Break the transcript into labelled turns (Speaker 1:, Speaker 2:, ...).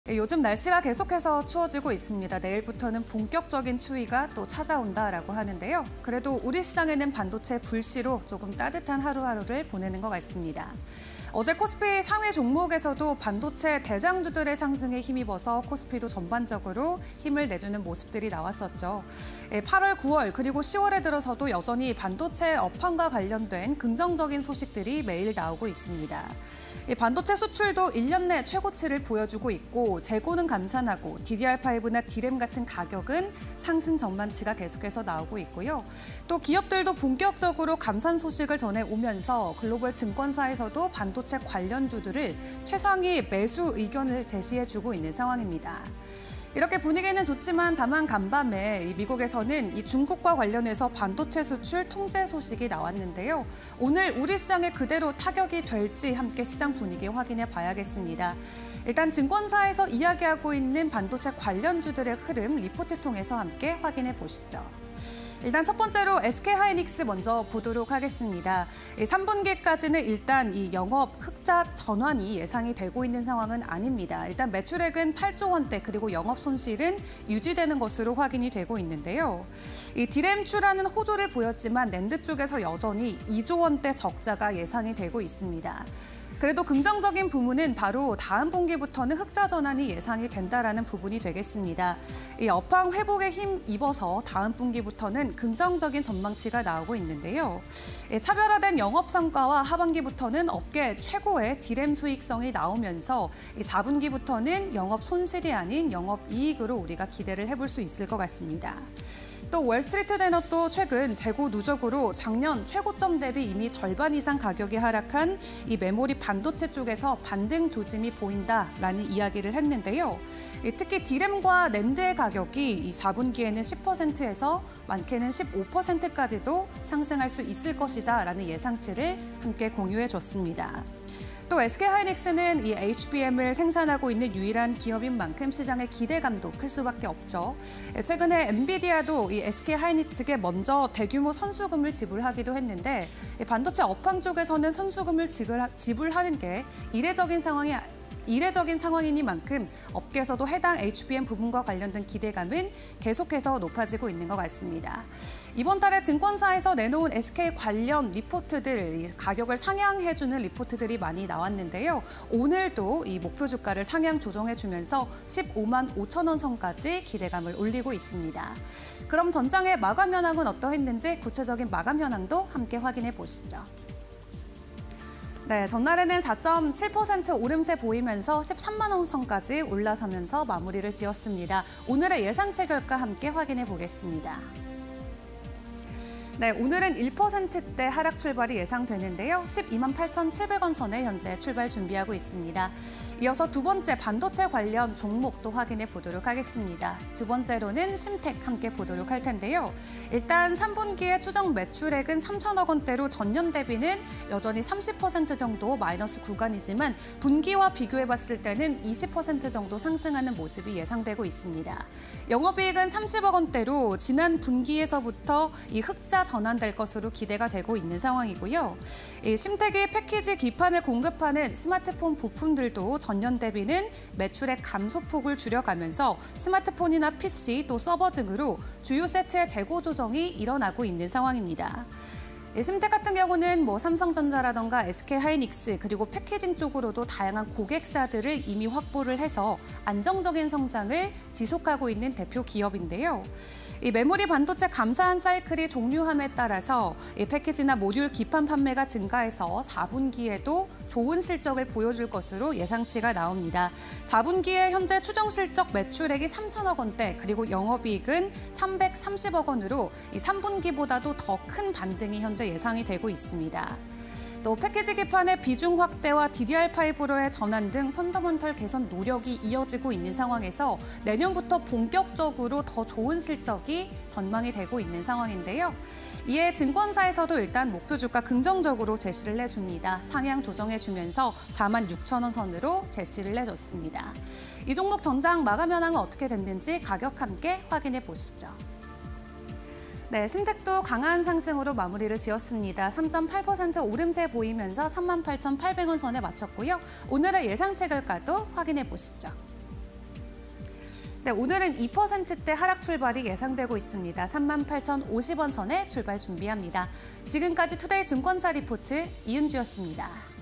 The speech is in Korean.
Speaker 1: 요즘 날씨가 계속해서 추워지고 있습니다. 내일부터는 본격적인 추위가 또 찾아온다라고 하는데요. 그래도 우리 시장에는 반도체 불씨로 조금 따뜻한 하루하루를 보내는 것 같습니다. 어제 코스피 상위 종목에서도 반도체 대장주들의 상승에 힘입어서 코스피도 전반적으로 힘을 내주는 모습들이 나왔었죠. 8월, 9월 그리고 10월에 들어서도 여전히 반도체 업황과 관련된 긍정적인 소식들이 매일 나오고 있습니다. 반도체 수출도 1년 내 최고치를 보여주고 있고 재고는 감산하고 DDR5나 D램 같은 가격은 상승 전망치가 계속해서 나오고 있고요. 또 기업들도 본격적으로 감산 소식을 전해오면서 글로벌 증권사에서도 반도체 관련주들을 최상위 매수 의견을 제시해주고 있는 상황입니다. 이렇게 분위기는 좋지만 다만 간밤에 미국에서는 이 중국과 관련해서 반도체 수출 통제 소식이 나왔는데요. 오늘 우리 시장에 그대로 타격이 될지 함께 시장 분위기 확인해 봐야겠습니다. 일단 증권사에서 이야기하고 있는 반도체 관련주들의 흐름 리포트 통해서 함께 확인해 보시죠. 일단 첫 번째로 SK하이닉스 먼저 보도록 하겠습니다. 3분기까지는 일단 이 영업 흑자 전환이 예상이 되고 있는 상황은 아닙니다. 일단 매출액은 8조 원대 그리고 영업 손실은 유지되는 것으로 확인이 되고 있는데요. 이 D램 출하는 호조를 보였지만 낸드 쪽에서 여전히 2조 원대 적자가 예상이 되고 있습니다. 그래도 긍정적인 부분은 바로 다음 분기부터는 흑자 전환이 예상이 된다라는 부분이 되겠습니다. 이 업황 회복에 힘입어서 다음 분기부터는 긍정적인 전망치가 나오고 있는데요. 차별화된 영업 성과와 하반기부터는 업계 최고의 D램 수익성이 나오면서 4분기부터는 영업 손실이 아닌 영업 이익으로 우리가 기대를 해볼 수 있을 것 같습니다. 또 월스트리트저널도 최근 재고 누적으로 작년 최고점 대비 이미 절반 이상 가격이 하락한 이 메모리 반도체 쪽에서 반등 조짐이 보인다라는 이야기를 했는데요. 특히 D램과 낸드의 가격이 이 4분기에는 10%에서 많게는 15%까지도 상승할 수 있을 것이다라는 예상치를 함께 공유해 줬습니다. 또 SK하이닉스는 이 HBM을 생산하고 있는 유일한 기업인 만큼 시장의 기대감도 클 수밖에 없죠. 최근에 엔비디아도 이 SK하이닉스에 먼저 대규모 선수금을 지불하기도 했는데 반도체 업황 쪽에서는 선수금을 지불하는 게 이례적인 상황이니만큼 업계에서도 해당 HBM 부분과 관련된 기대감은 계속해서 높아지고 있는 것 같습니다. 이번 달에 증권사에서 내놓은 SK 관련 리포트들, 가격을 상향해주는 리포트들이 많이 나왔는데요. 오늘도 이 목표 주가를 상향 조정해주면서 15만 5천 원 선까지 기대감을 올리고 있습니다. 그럼 전장의 마감 현황은 어떠했는지 구체적인 마감 현황도 함께 확인해 보시죠. 네, 전날에는 4.7% 오름세 보이면서 13만 원 선까지 올라서면서 마무리를 지었습니다. 오늘의 예상치 결과 함께 확인해 보겠습니다. 네, 오늘은 1%대 하락 출발이 예상되는데요. 12만 8,700원 선에 현재 출발 준비하고 있습니다. 이어서 두 번째 반도체 관련 종목도 확인해 보도록 하겠습니다. 두 번째로는 심텍 함께 보도록 할 텐데요. 일단 3분기의 추정 매출액은 3천억 원대로 전년 대비는 여전히 30% 정도 마이너스 구간이지만 분기와 비교해 봤을 때는 20% 정도 상승하는 모습이 예상되고 있습니다. 영업이익은 30억 원대로 지난 분기에서부터 이 흑자 전환될 것으로 기대가 되고 있는 상황이고요. 심텍이 패키지 기판을 공급하는 스마트폰 부품들도 전년 대비는 매출액 감소폭을 줄여가면서 스마트폰이나 PC 또 서버 등으로 주요 세트의 재고 조정이 일어나고 있는 상황입니다. 심텍 같은 경우는 삼성전자라던가 SK하이닉스 그리고 패키징 쪽으로도 다양한 고객사들을 이미 확보를 해서 안정적인 성장을 지속하고 있는 대표 기업인데요. 이 메모리 반도체 감산 사이클이 종료함에 따라서 이 패키지나 모듈 기판 판매가 증가해서 4분기에도 좋은 실적을 보여줄 것으로 예상치가 나옵니다. 4분기에 현재 추정 실적 매출액이 3천억 원대 그리고 영업이익은 330억 원으로 이 3분기보다도 더 큰 반등이 현재 예상이 되고 있습니다. 또 패키지 기판의 비중 확대와 DDR5로의 전환 등 펀더먼털 개선 노력이 이어지고 있는 상황에서 내년부터 본격적으로 더 좋은 실적이 전망이 되고 있는 상황인데요. 이에 증권사에서도 일단 목표 주가 긍정적으로 제시를 해줍니다. 상향 조정해주면서 4만 6천 원 선으로 제시를 해줬습니다. 이 종목 전장 마감 현황은 어떻게 됐는지 가격 함께 확인해 보시죠. 네, 심텍도 강한 상승으로 마무리를 지었습니다. 3.8% 오름세 보이면서 38,800원 선에 마쳤고요. 오늘의 예상치 결과도 확인해 보시죠. 네, 오늘은 2%대 하락 출발이 예상되고 있습니다. 38,050원 선에 출발 준비합니다. 지금까지 투데이 증권사 리포트 이은주였습니다.